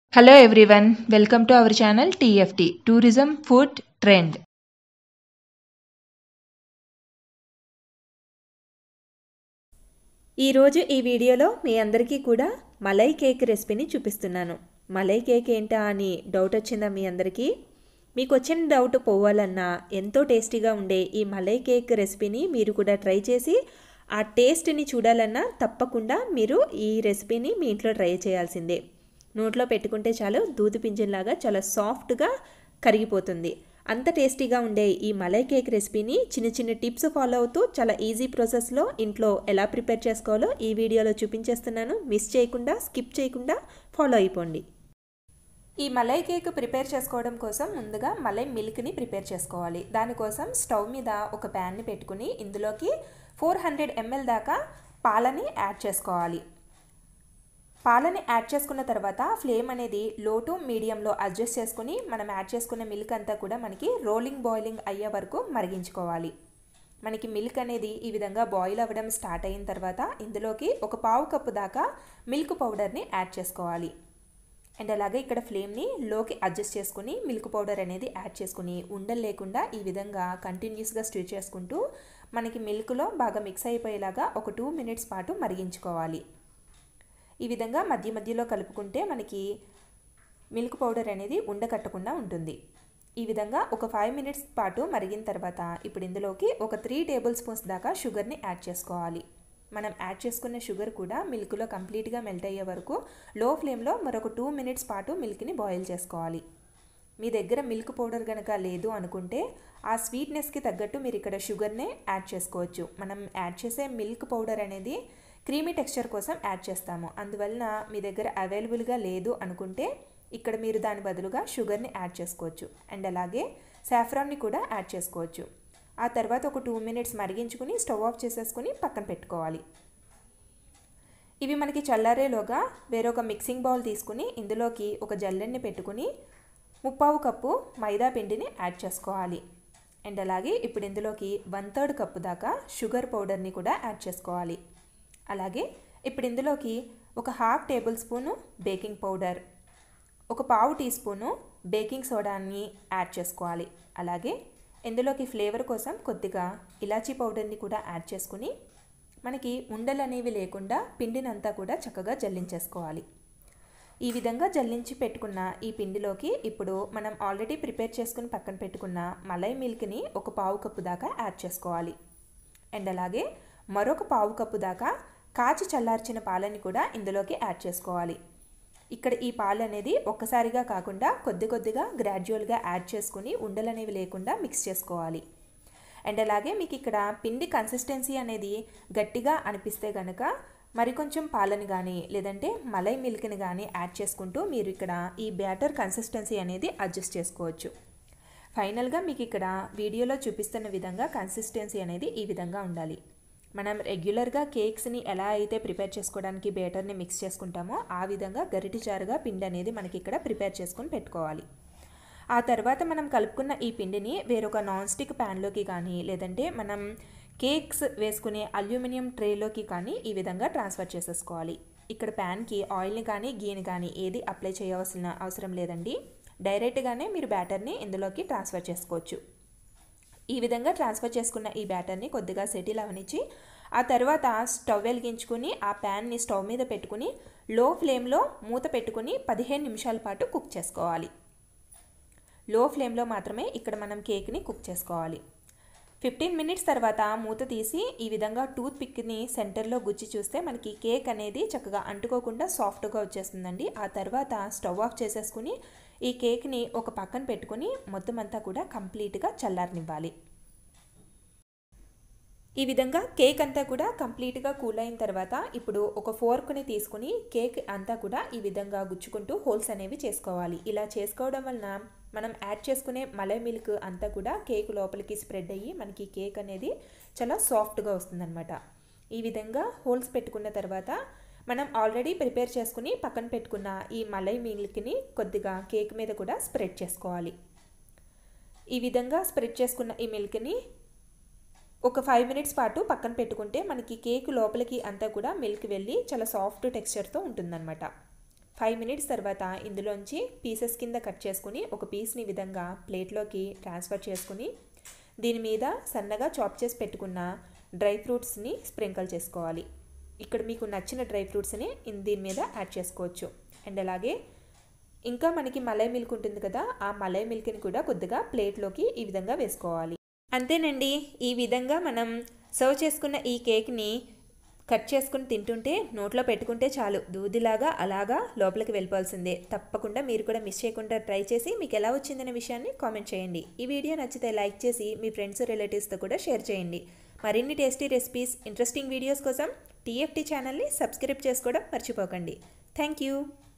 Hello everyone, welcome to our channel TFT Tourism Food Trend. ఈ రోజు ఈ వీడియోలో మీ అందరికీ కూడా మలై కేక్ రెసిపీని చూపిస్తున్నాను. మలై కేక్ ఏంటా అని డౌట్ వచ్చిందా మీ అందరికీ? మీకు వచ్చిన డౌట్ పోవాలన్నా ఎంతో టేస్టీగా ఉండే ఈ మలై కేక్ రెసిపీని మీరు కూడా ట్రై చేసి ఆ టేస్ట్ని చూడాలన్నా తప్పకుండా మీరు ఈ రెసిపీని మీ ఇంట్లో ట్రై చేయాల్సిందే. నోట్లో పెట్టుకుంటే చాలు దూది పింజంలాగా చాలా సాఫ్ట్గా కరిగిపోతుంది. అంత టేస్టీగా ఉండే ఈ మలై కేక్ రెసిపీని చిన్న చిన్న టిప్స్ ఫాలో అవుతూ చాలా ఈజీ ప్రాసెస్లో ఇంట్లో ఎలా ప్రిపేర్ చేసుకోవాలో ఈ వీడియోలో చూపించేస్తున్నాను. మిస్ చేయకుండా స్కిప్ చేయకుండా ఫాలో అయిపోండి. ఈ మలై కేక్ ప్రిపేర్ చేసుకోవడం కోసం ముందుగా మలై మిల్క్ని ప్రిపేర్ చేసుకోవాలి. దానికోసం స్టవ్ మీద ఒక ప్యాన్ని పెట్టుకుని ఇందులోకి 400 ml దాకా పాలని యాడ్ చేసుకోవాలి. పాలని యాడ్ చేసుకున్న తర్వాత ఫ్లేమ్ అనేది లో టు మీడియంలో అడ్జస్ట్ చేసుకుని మనం యాడ్ చేసుకున్న మిల్క్ అంతా కూడా మనకి రోలింగ్ బాయిలింగ్ అయ్యే వరకు మరిగించుకోవాలి. మనకి మిల్క్ అనేది ఈ విధంగా బాయిల్ అవ్వడం స్టార్ట్ అయిన తర్వాత ఇందులోకి ఒక పావు కప్పు దాకా మిల్క్ పౌడర్ని యాడ్ చేసుకోవాలి. అండ్ అలాగే ఇక్కడ ఫ్లేమ్ని లోకి అడ్జస్ట్ చేసుకుని మిల్క్ పౌడర్ అనేది యాడ్ చేసుకుని ఉండలు లేకుండా ఈ విధంగా కంటిన్యూస్గా స్టిర్ చేసుకుంటూ మనకి మిల్క్లో బాగా మిక్స్ అయిపోయేలాగా ఒక 2 minutes పాటు మరిగించుకోవాలి. ఈ విధంగా మధ్య మధ్యలో కలుపుకుంటే మనకి మిల్క్ పౌడర్ అనేది ఉండకట్టకుండా ఉంటుంది. ఈ విధంగా ఒక 5 minutes పాటు మరిగిన తర్వాత ఇప్పుడు ఇందులోకి ఒక 3 tablespoons దాకా షుగర్ని యాడ్ చేసుకోవాలి. మనం యాడ్ చేసుకున్న షుగర్ కూడా మిల్క్లో కంప్లీట్గా మెల్ట్ అయ్యే వరకు లో ఫ్లేమ్లో మరొక 2 minutes పాటు మిల్క్ని బాయిల్ చేసుకోవాలి. మీ దగ్గర మిల్క్ పౌడర్ కనుక లేదు అనుకుంటే ఆ స్వీట్నెస్కి తగ్గట్టు మీరు ఇక్కడ షుగర్నే యాడ్ చేసుకోవచ్చు. మనం యాడ్ చేసే మిల్క్ పౌడర్ అనేది క్రీమీ టెక్స్చర్ కోసం యాడ్ చేస్తాము. అందువలన మీ దగ్గర అవైలబుల్గా లేదు అనుకుంటే ఇక్కడ మీరు దాని బదులుగా షుగర్ని యాడ్ చేసుకోవచ్చు. అండ్ అలాగే సాఫ్రాన్ని కూడా యాడ్ చేసుకోవచ్చు. ఆ తర్వాత ఒక 2 minutes మరిగించుకుని స్టవ్ ఆఫ్ చేసేసుకుని పక్కన పెట్టుకోవాలి. ఇవి మనకి చల్లారేలోగా వేరొక మిక్సింగ్ బౌల్ తీసుకుని ఇందులోకి ఒక జల్లెడ్ని పెట్టుకుని 3/4 కప్పు మైదా పిండిని యాడ్ చేసుకోవాలి. అండ్ అలాగే ఇప్పుడు ఇందులోకి 1/3 కప్పు దాకా షుగర్ పౌడర్ని కూడా యాడ్ చేసుకోవాలి. అలాగే ఇప్పుడు ఇందులోకి ఒక 1/2 tablespoon బేకింగ్ పౌడర్, ఒక పావు టీ స్పూను బేకింగ్ సోడాని యాడ్ చేసుకోవాలి. అలాగే ఇందులోకి ఫ్లేవర్ కోసం కొద్దిగా ఇలాచీ పౌడర్ని కూడా యాడ్ చేసుకుని మనకి ఉండలు అనేవి లేకుండా పిండినంతా కూడా చక్కగా జల్లించేసుకోవాలి. ఈ విధంగా జల్లించి పెట్టుకున్న ఈ పిండిలోకి ఇప్పుడు మనం ఆల్రెడీ ప్రిపేర్ చేసుకుని పక్కన పెట్టుకున్న మలై మిల్క్ని ఒక పావు కప్పు దాకా యాడ్ చేసుకోవాలి. అండ్ అలాగే మరొక పావు కప్పు దాకా కాచి చల్లార్చిన పాలని కూడా ఇందులోకి యాడ్ చేసుకోవాలి. ఇక్కడ ఈ పాలు అనేది ఒక్కసారిగా కాకుండా కొద్ది కొద్దిగా గ్రాడ్యువల్గా యాడ్ చేసుకుని ఉండలు అనేవి లేకుండా మిక్స్ చేసుకోవాలి. అండ్ అలాగే మీకు ఇక్కడ పిండి కన్సిస్టెన్సీ అనేది గట్టిగా అనిపిస్తే కనుక మరికొంచెం పాలని కానీ లేదంటే మలై మిల్క్ని కానీ యాడ్ చేసుకుంటూ మీరు ఇక్కడ ఈ బ్యాటర్ కన్సిస్టెన్సీ అనేది అడ్జస్ట్ చేసుకోవచ్చు. ఫైనల్గా మీకు ఇక్కడ వీడియోలో చూపిస్తున్న విధంగా కన్సిస్టెన్సీ అనేది ఈ విధంగా ఉండాలి. మనం రెగ్యులర్గా కేక్స్ని ఎలా అయితే ప్రిపేర్ చేసుకోవడానికి బ్యాటర్ని మిక్స్ చేసుకుంటామో ఆ విధంగా గరిటి జారుగా పిండి అనేది మనకి ఇక్కడ ప్రిపేర్ చేసుకుని పెట్టుకోవాలి. ఆ తర్వాత మనం కలుపుకున్న ఈ పిండిని వేరొక నాన్ స్టిక్ ప్యాన్లోకి కానీ లేదంటే మనం కేక్స్ వేసుకునే అల్యూమినియం ట్రేలోకి కానీ ఈ విధంగా ట్రాన్స్ఫర్ చేసేసుకోవాలి. ఇక్కడ ప్యాన్కి ఆయిల్ని కానీ గీని కానీ ఏది అప్లై చేయవలసిన అవసరం లేదండి. డైరెక్ట్గానే మీరు బ్యాటర్ని ఇందులోకి ట్రాన్స్ఫర్ చేసుకోవచ్చు. ఈ విధంగా ట్రాన్స్ఫర్ చేసుకున్న ఈ బ్యాటర్ని కొద్దిగా సెటిల్ అవనిచ్చి ఆ తర్వాత స్టవ్ వెలిగించుకుని ఆ ప్యాన్ని స్టవ్ మీద పెట్టుకుని లో ఫ్లేమ్లో మూత పెట్టుకుని 15 నిమిషాల పాటు కుక్ చేసుకోవాలి. లో ఫ్లేమ్లో మాత్రమే ఇక్కడ మనం కేక్ని కుక్ చేసుకోవాలి. 15 minutes తర్వాత మూత తీసి ఈ విధంగా టూత్ పిక్ని సెంటర్లో గుచ్చి చూస్తే మనకి కేక్ అనేది చక్కగా అంటుకోకుండా సాఫ్ట్గా వచ్చేస్తుందండి. ఆ తర్వాత స్టవ్ ఆఫ్ చేసేసుకుని ఈ కేక్ని ఒక పక్కన పెట్టుకుని మొత్తం అంతా కూడా కంప్లీట్గా చల్లారనివ్వాలి. ఈ విధంగా కేక్ అంతా కూడా కంప్లీట్గా కూల్ అయిన తర్వాత ఇప్పుడు ఒక ఫోర్క్ని తీసుకుని కేక్ అంతా కూడా ఈ విధంగా గుచ్చుకుంటూ హోల్స్ అనేవి చేసుకోవాలి. ఇలా చేసుకోవడం వలన మనం యాడ్ చేసుకునే మలై మిల్క్ అంతా కూడా కేక్ లోపలికి స్ప్రెడ్ అయ్యి మనకి కేక్ అనేది చాలా సాఫ్ట్గా వస్తుందన్నమాట. ఈ విధంగా హోల్స్ పెట్టుకున్న తర్వాత మనం ఆల్రెడీ ప్రిపేర్ చేసుకుని పక్కన పెట్టుకున్న ఈ మలై మిల్క్ని కొద్దిగా కేక్ మీద కూడా స్ప్రెడ్ చేసుకోవాలి. ఈ విధంగా స్ప్రెడ్ చేసుకున్న ఈ మిల్క్ని ఒక 5 minutes పాటు పక్కన పెట్టుకుంటే మనకి కేక్ లోపలికి అంతా కూడా మిల్క్ వెళ్ళి చాలా సాఫ్ట్ టెక్స్చర్తో ఉంటుందన్నమాట. 5 మినిట్స్ తర్వాత ఇందులోంచి పీసెస్ కింద కట్ చేసుకుని ఒక పీస్ని విధంగా ప్లేట్లోకి ట్రాన్స్ఫర్ చేసుకుని దీని మీద సన్నగా చాప్ చేసి పెట్టుకున్న డ్రై ఫ్రూట్స్ని స్ప్రింకిల్ చేసుకోవాలి. ఇక్కడ మీకు నచ్చిన డ్రై ఫ్రూట్స్ని దీని మీద యాడ్ చేసుకోవచ్చు. అండ్ అలాగే ఇంకా మనకి మలై మిల్క్ ఉంటుంది కదా, ఆ మలై మిల్క్ని కూడా కొద్దిగా ప్లేట్లోకి ఈ విధంగా వేసుకోవాలి. అంతేనండి. ఈ విధంగా మనం సర్వ్ చేసుకున్న ఈ కేక్ని కట్ చేసుకుని తింటుంటే నోట్లో పెట్టుకుంటే చాలు దూదిలాగా అలాగా లోపలికి వెళ్ళిపోవాల్సిందే. తప్పకుండా మీరు కూడా మిస్ చేయకుండా ట్రై చేసి మీకు ఎలా వచ్చిందనే విషయాన్ని కామెంట్ చేయండి. ఈ వీడియో నచ్చితే లైక్ చేసి మీ ఫ్రెండ్స్ రిలేటివ్స్తో కూడా షేర్ చేయండి. మరిన్ని టేస్టీ రెసిపీస్ ఇంట్రెస్టింగ్ వీడియోస్ కోసం TFT ఛానల్ని సబ్స్క్రైబ్ చేసుకోవడం మర్చిపోకండి. Thank you.